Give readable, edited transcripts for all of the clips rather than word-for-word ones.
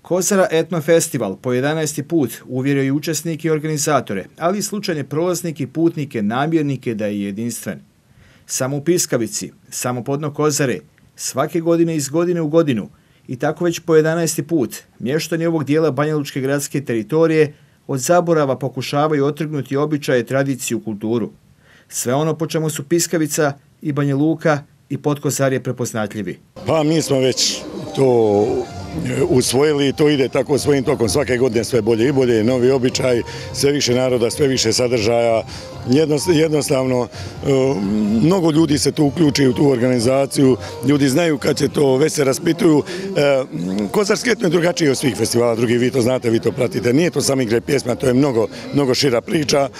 Kozara Etno Festival po 11. put uvjerio i učesnike i organizatore, ali i slučajne prolaznike i putnike, namjernike da je jedinstven. Samo u Piskavici, samo podno Kozare, svake godine iz godine u godinu i tako već po 11. put mještani ovog dijela banjalučke gradske teritorije od zaborava pokušavaju otrgnuti običaje, tradiciju, kulturu. Sve ono po čemu su Piskavica i Banja Luka i Podkozarje prepoznatljivi. Pa mi smo već to usvojili, to ide tako svojim tokom, svake godine sve bolje i bolje, novi običaj, sve više naroda, sve više sadržaja. Jednostavno, mnogo ljudi se tu uključi u tu organizaciju, ljudi znaju kad će to, već se raspituju. Kozarski etno je drugačiji od svih festivala, drugi vi to znate, vi to pratite, nije to samo igre pjesma, to je mnogo šira priča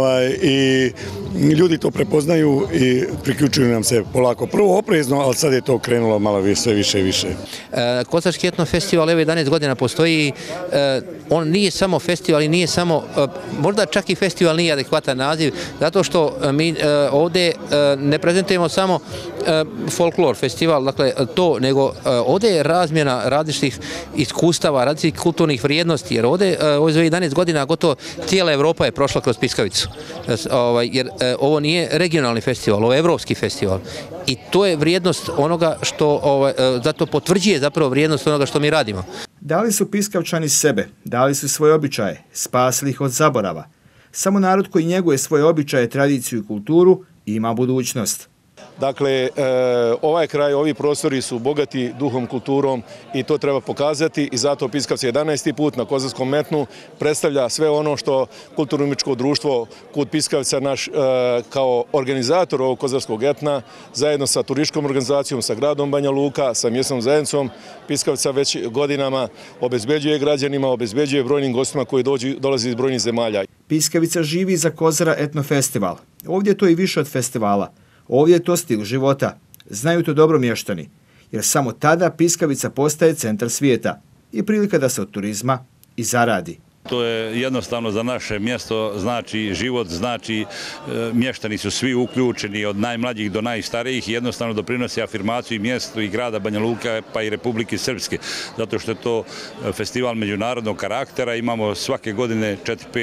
i ljudi to prepoznaju i priključuju nam se polako. Prvo oprezno, ali sad je to krenulo malo sve više i više. Kozarski etno festival evo 11 godina postoji, on nije samo festival i nije samo, možda čak i festival nije adekvatan naziv, zato što mi ovdje ne prezentujemo samo folklor festival, dakle to, nego ovdje je razmjena različitih iskustava, različitih kulturnih vrijednosti, jer ovdje za 11 godina gotovo cijela Evropa je prošla kroz Piskavicu, jer ovo nije regionalni festival, ovo je evropski festival i to je vrijednost onoga što, zato potvrđuje zapravo vrijednost onoga što mi radimo. Dali su Piskavčani sebe, dali su svoje običaje, spasili ih od zaborava. Samo narod koji njeguje svoje običaje, tradiciju i kulturu ima budućnost. Dakle, ovaj kraj, ovi prostori su bogati duhom, kulturom i to treba pokazati i zato Piskavci 11. put na Kozarskom etnu predstavlja sve ono što kulturno-umetničko društvo Kut Piskavca naš kao organizator ovog Kozarskog etna zajedno sa turističkom organizacijom, sa gradom Banja Luka, sa mjesnom zajednicom Piskavca već godinama obezbeđuje građanima, obezbeđuje brojnim gostima koji dolaze iz brojnih zemalja. Piskavica živi za Kozara etno festival. Ovdje je to i više od festivala. Ovdje je to stil života. Znaju to dobro mještani, jer samo tada Piskavica postaje centar svijeta i prilika da se od turizma i zaradi. To je jednostavno za naše mjesto, znači život, znači mještani su svi uključeni od najmlađih do najstarijih i jednostavno doprinosi afirmaciju i mjestu i grada Banja Luka pa i Republike Srpske, zato što je to festival međunarodnog karaktera, imamo svake godine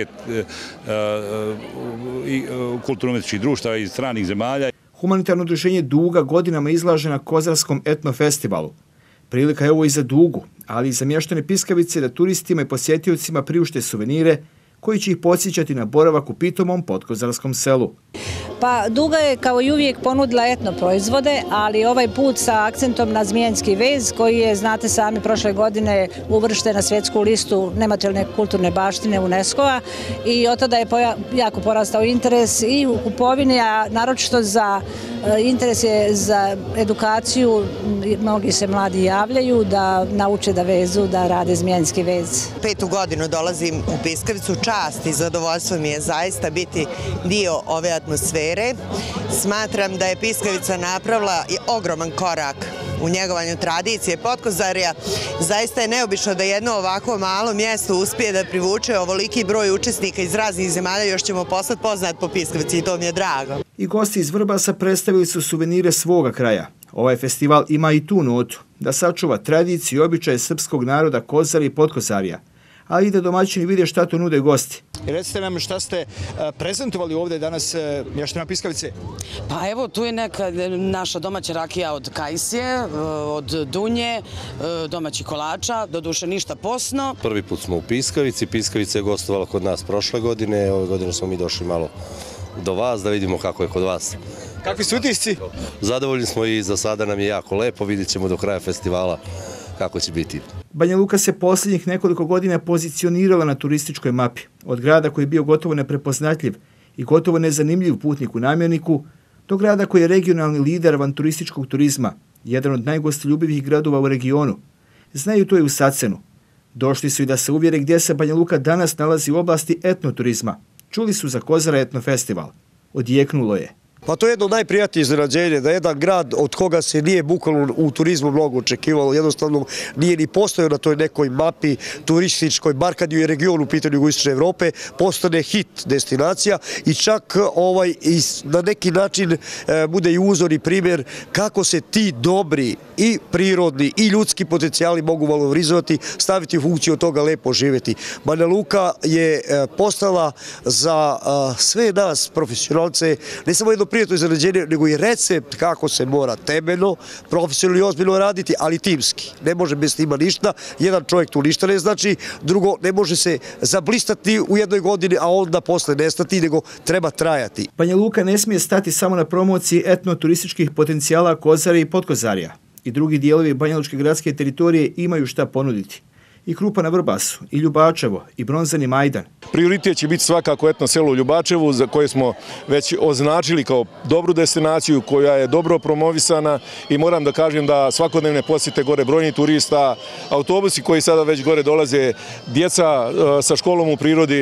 4-5 kulturno-umetničkih društava iz stranih zemalja. Humanitarno udruženje Duga godinama izlaže na Kozarskom etno festivalu. Prilika je ovo i za Dugu, ali i za mještane Piskavice da turistima i posjetiocima priušte suvenire koji će ih podsjećati na boravak u pitomom podkozarskom selu. Pa Duga je kao i uvijek ponudila etno proizvode, ali ovaj put sa akcentom na zmijenski vez koji je, znate sami, prošle godine uvršten na svjetsku listu nematerijalne kulturne baštine UNESCO-a i od tada je jako porastao interes i u kupovini, a naročito za interes je za edukaciju, mnogi se mladi javljaju da nauče da vezu, da rade zmijenski vez. 5. godinu dolazim u Piskavicu, čast i zadovoljstvo mi je zaista biti dio ove atmosfere. Smatram da je Piskavica napravila ogroman korak u njegovanju tradicije Podkozarja. Zaista je neobično da jedno ovako malo mjesto uspije da privuče ovoliki broj učesnika iz raznih zemalja, još ćemo postati poznat po Piskavici i to mi je drago. I gosti iz Vrbasa predstavili su suvenire svoga kraja. Ovaj festival ima i tu notu, da sačuva tradiciju i običaje srpskog naroda Kozara i Podkozarja, ali i da domaćini vide šta to nude gosti. Recite nam šta ste prezentovali ovdje danas mještanima Piskavice? Pa evo, tu je neka naša domaća rakija od kajsije, od dunje, domaćih kolača, doduše ništa posno. Prvi put smo u Piskavici, Piskavica je gostovala kod nas prošle godine, ove godine smo mi došli malo do vas da vidimo kako je kod vas. Kakvi su utisci? Zadovoljni smo i za sada nam je jako lepo, vidjet ćemo do kraja festivala kako će biti. Banja Luka se posljednjih nekoliko godina pozicionirala na turističkoj mapi. Od grada koji je bio gotovo neprepoznatljiv i gotovo nezanimljiv putniku namjerniku, do grada koji je regionalni lider avanturističkog turizma, jedan od najgostoljubivih gradova u regionu. Znaju to i u Sacenu. Došli su i da se uvjere gdje se Banja Luka danas nalazi u oblasti etnoturizma. Čuli su za Kozara etno festival. Odjeknulo je. Pa to je jedno najprijatnije iznenađenje, da jedan grad od koga se nije bukvalno u turizmu mnogo očekivalo, jednostavno nije ni postojao na toj nekoj mapi turističkoj, bar kad je region u pitanju jugoistočne Evrope, postane hit destinacija i čak na neki način bude i uzor i primjer kako se ti dobri i prirodni i ljudski potencijali mogu valorizovati, staviti u funkciju od toga lepo živjeti. Banja Luka je postala za sve nas profesionalce ne samo jedno prijatno iznenađenje, nego i recept kako se mora temeljno, profesionalno i ozbiljno raditi, ali timski. Ne može bez tima ništa, jedan čovjek tu ništa ne znači, drugo, ne može se zablistati u jednoj godini, a onda posle nestati, nego treba trajati. Banja Luka ne smije stati samo na promociji etnoturističkih potencijala Kozare i Potkozarja. I drugi dijelovi banjalučke gradske teritorije imaju šta ponuditi. I Krupa na Vrbasu, i Ljubačevo, i Bronzani Majdan. Prioritet će biti svakako etno selo u Ljubačevu, za koje smo već označili kao dobru destinaciju, koja je dobro promovisana i moram da kažem da svakodnevne posjete gore brojni turista, autobusi koji sada već gore dolaze, djeca sa školom u prirodi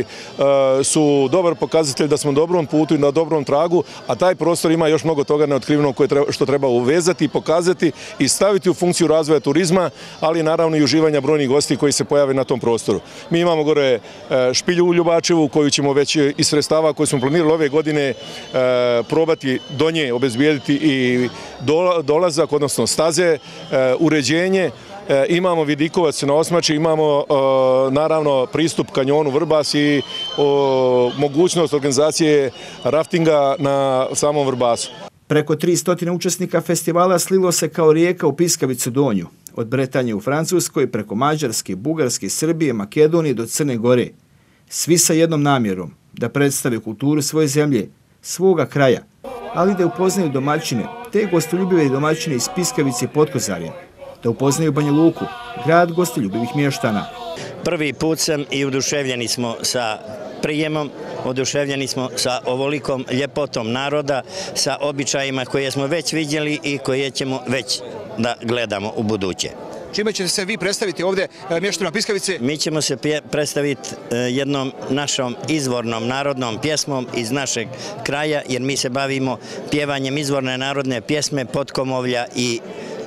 su dobar pokazatelj da smo na dobrom putu i na dobrom tragu, a taj prostor ima još mnogo toga neotkrivenog što treba uvezati, pokazati i staviti u funkciju razvoja turizma, ali naravno i uživanja brojnih gosti koji se pojave na tom prostoru. Mi imamo gore špilju u Ljubačevu koju ćemo već iz sredstava koje smo planirali ove godine probati do nje obezbijediti i dolazak, odnosno staze, uređenje. Imamo vidikovac na Osmači, imamo naravno pristup kanjonu Vrbas i mogućnost organizacije raftinga na samom Vrbasu. Preko 300 učesnika festivala slilo se kao rijeka u Piskavicu Donju. Od Bretanje u Francuskoj, preko Mađarske, Bugarske, Srbije, Makedonije do Crne Gore. Svi sa jednom namjerom, da predstave kulturu svoje zemlje, svoga kraja, ali da upoznaju domaćine, te gostoljubive domaćine iz Piskavice i Potkozarja, da upoznaju Banja Luku, grad gostoljubivih mještana. Prvi put sam i oduševljeni smo sa prijemom, oduševljeni smo sa ovolikom ljepotom naroda, sa običajima koje smo već vidjeli i koje ćemo već da gledamo u buduće. Čime ćete se vi predstaviti ovdje mještanima Piskavice? Mi ćemo se predstaviti jednom našom izvornom narodnom pjesmom iz našeg kraja, jer mi se bavimo pjevanjem izvorne narodne pjesme Potkomovlja i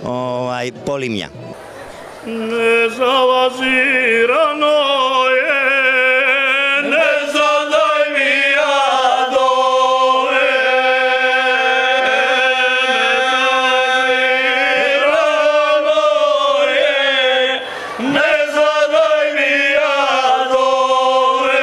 Polimlja. Nezalazirano je, ne zadaj mi ja dole. Nezalazirano je, ne zadaj mi ja dole.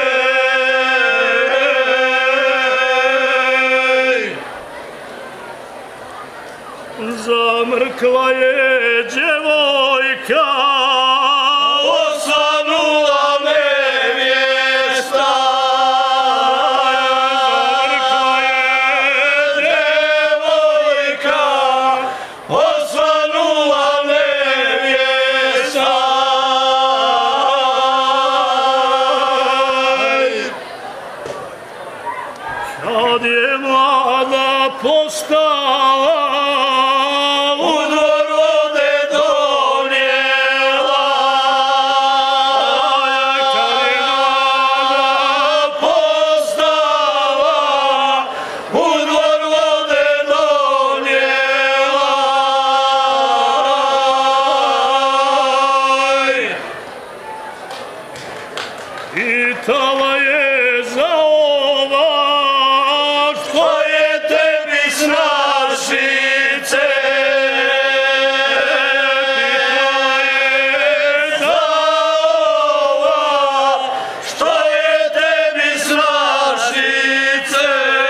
Zamrkla je djevojka, osvanula nevjesta. Zamrkla je djevojka, osvanula nevjesta. Kad je mlada postala, pitala je za ova, što je tebi s Našice. Pitala je za ova, što je tebi s Našice.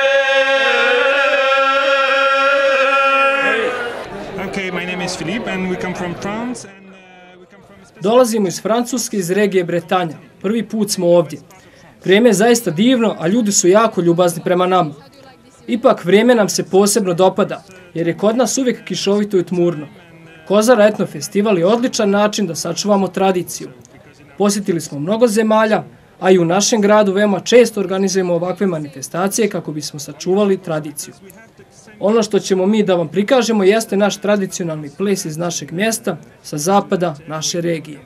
Okay, my name is Philippe and we come from France. Dolazimo iz Francuske, iz regije Bretanja. Prvi put smo ovdje. Vrijeme je zaista divno, a ljudi su jako ljubazni prema nama. Ipak vrijeme nam se posebno dopada, jer je kod nas uvijek kišovito i tmurno. Kozara etno festival je odličan način da sačuvamo tradiciju. Posjetili smo mnogo zemalja, a i u našem gradu veoma često organizujemo ovakve manifestacije kako bismo sačuvali tradiciju. Ono što ćemo mi da vam prikažemo jeste naš tradicionalni ples iz našeg mjesta sa zapada naše regije.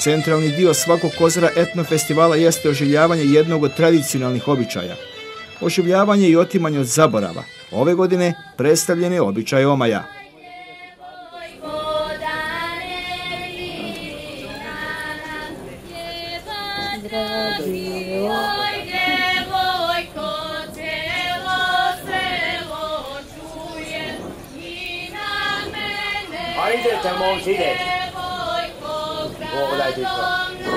Centralni dio svakog Kozara etnofestivala jeste oživljavanje jednog od tradicionalnih običaja. Oživljavanje i otimanje od zaborava. Ove godine predstavljen je običaj omaja. Idete, momci, idete. Pogledajte to.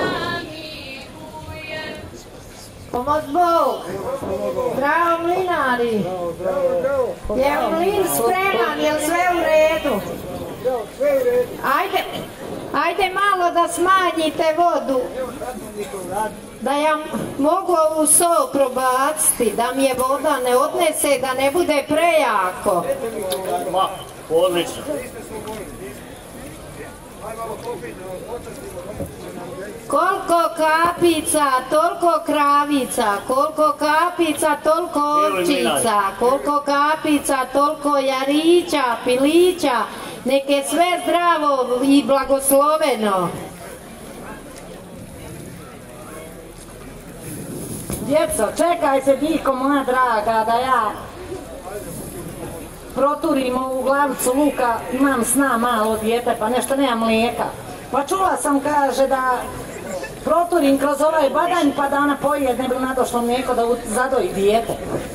Pomoć Bog! Zdravo, mlinari! Je mlin spreman, je li sve u redu? Ajde malo da smanjite vodu. Da ja mogu ovu so probaciti, da mi je voda ne odnese, da ne bude prejako. Odlično. Koliko kapica, toliko kravica, koliko kapica, toliko ovčica, koliko kapica, toliko jarića, pilića, nek je sve zdravo i blagosloveno. Djeco, čekajte, diko moja draga, da ja proturim ovu glavicu luka, imam sna malo dijete, pa nešto nema mlijeka. Pa čula sam, kaže, da proturim kroz ovaj badanj, pa da ona pojede, ne bi nadošlo mlijeko da zadoji dijete.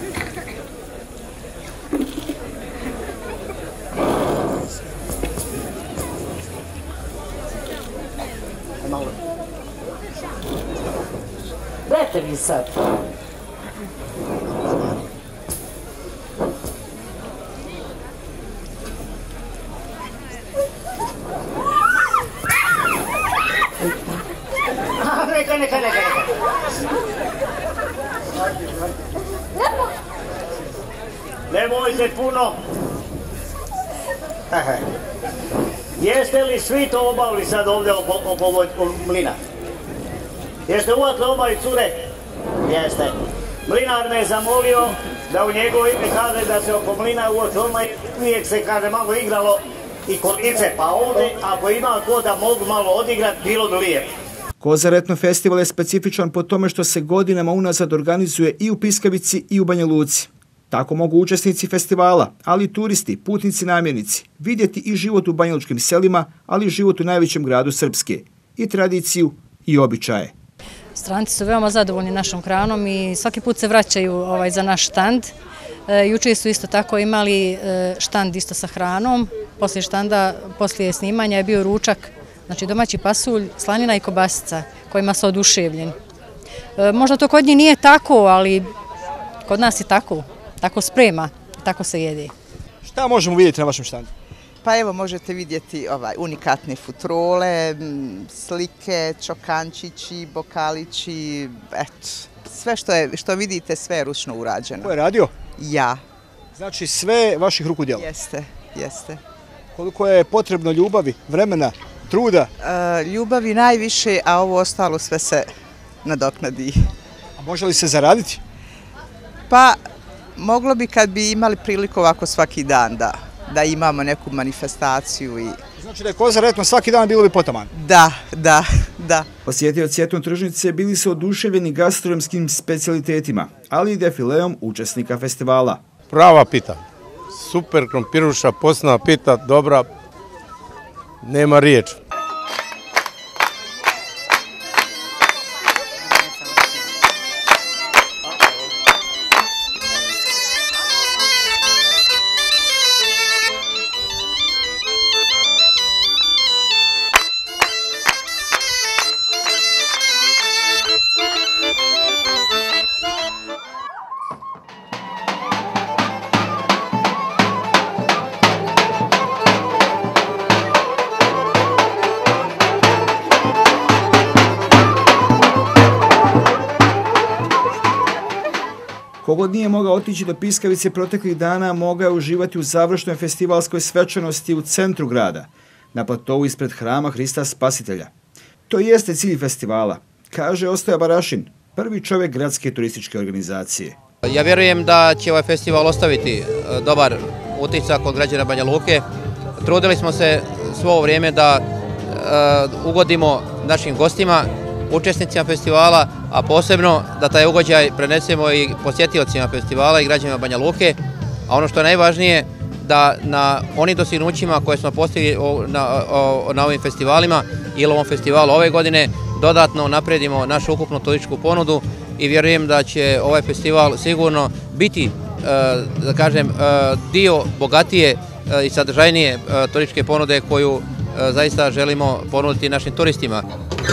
Dajte vi sad. Neka. Nemojte puno. Jeste li svi to obavili sad ovdje oko mlina? Jeste uvatili oba i cure? Jeste. Mlinar me je zamolio da u njegovo ime kaže da se oko mlina uoči odmah uvijek se, kaže, malo igralo i kolice, pa ovdje ako ima ko da mogu malo odigrati, bilo bi lijepo. Kozar etnofestival je specifičan po tome što se godinama unazad organizuje i u Piskavici i u Banja Luci. Tako mogu učesnici festivala, ali i turisti, putnici, namjernici, vidjeti i život u banjalučkim selima, ali i život u najvećem gradu Srpske, i tradiciju i običaje. Stranci su veoma zadovoljni našom hranom i svaki put se vraćaju za naš štand. Juče su isto tako imali štand isto sa hranom. Poslije štanda, poslije snimanja je bio ručak, znači domaći pasulj, slanina i kobasica kojima su oduševljeni. Možda to kod njih nije tako, ali kod nas je tako. Tako sprema, tako se jede. Šta možemo vidjeti na vašem štandu? Pa evo možete vidjeti unikatne futrole, slike, čokančići, bokalići, eto. Sve što vidite, sve je ručno urađeno. Ko je radio? Ja. Znači sve vaših ruku djela? Jeste. Koliko je potrebno ljubavi, vremena, truda? Ljubavi najviše, a ovo ostalo sve se nadoknadi. A može li se zaraditi? Pa moglo bi kad bi imali priliku ovako svaki dan da imamo neku manifestaciju. Znači da je Kozar etno svaki dan bilo bi potaman? Da. Posjetioci etno tržnice bili su oduševljeni gastronomskim specijalitetima, ali i defileom učesnika festivala. Prava pita. Super krompiruša, posna pita, dobra, nema riječ. Kogod nije mogao otići do Piskavice proteklih dana, mogao je uživati u završnoj festivalskoj svečanosti u centru grada, na platovu ispred hrama Hrista Spasitelja. To jeste cilj festivala, kaže Ostoja Barašin, prvi čovjek gradske turističke organizacije. Ja vjerujem da će ovaj festival ostaviti dobar utisak kod građana Banja Luke. Trudili smo se svo vrijeme da ugodimo našim gostima, učesnicima festivala, a posebno da taj ugođaj prenesemo i posjetiocima festivala i građanima Banja Luke, a ono što je najvažnije da na onim dostignućima koje smo postigli na ovim festivalima ili ovom festivalu ove godine dodatno napredimo našu ukupnu turističku ponudu i vjerujem da će ovaj festival sigurno biti, da kažem, dio bogatije i sadržajnije turističke ponude koju zaista želimo ponuditi našim turistima.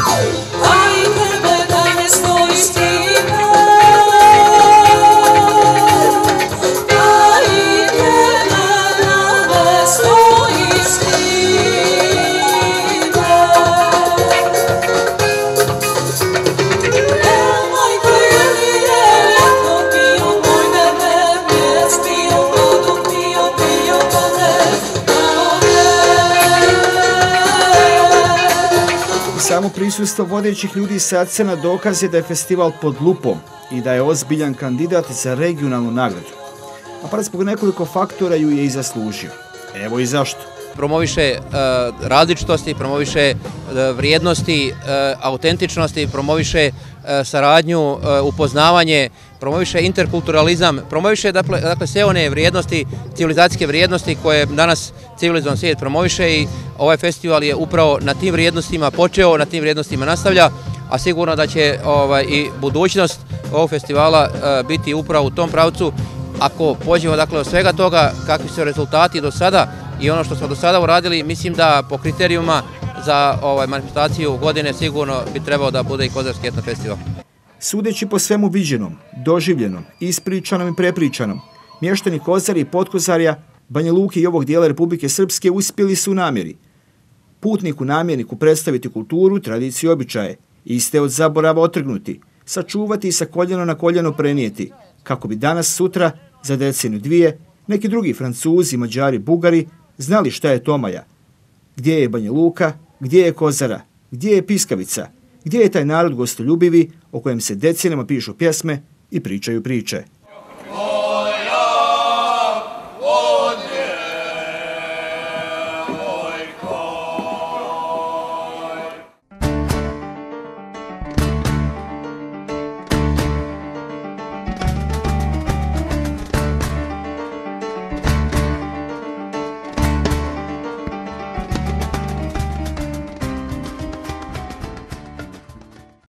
Samo prisustvo vodećih ljudi sa Acena dokaz je da je festival pod lupom i da je ozbiljan kandidat za regionalnu nagradu. A pa zbog nekoliko faktora ju je i zaslužio. Evo i zašto. Promoviše različitosti, promoviše vrijednosti, autentičnosti, promoviše saradnju, upoznavanje, promoviše interkulturalizam, promoviše dakle sve one vrijednosti, civilizacijske vrijednosti koje danas civilizovan svijet promoviše i ovaj festival je upravo na tim vrijednostima počeo, na tim vrijednostima nastavlja, a sigurno da će i budućnost ovog festivala biti upravo u tom pravcu. Ako pođemo dakle od svega toga kakvi su rezultati do sada i ono što smo do sada uradili, mislim da po kriterijuma za manifestaciju godine sigurno bi trebao da bude i Kozarski etno festival. Sudeći po svemu viđenom, doživljenom, ispričanom i prepričanom, mještani Kozari i Potkozarja, Banja Luke i ovog dijela Republike Srpske uspjeli su u namjeri. Putniku namjerniku predstaviti kulturu, tradiciju i običaje, iste od zaborava otrgnuti, sačuvati i sa koljeno na koljeno prenijeti, kako bi danas, sutra, za deceniju dvije, neki drugi Francuzi, Mađari, Bugari znali šta je Tomaja, gdje je Banja Luka, gdje je Kozara, gdje je Piskavica, gdje je taj narod gostoljubivi o kojem se decenijama pišu pjesme i pričaju priče.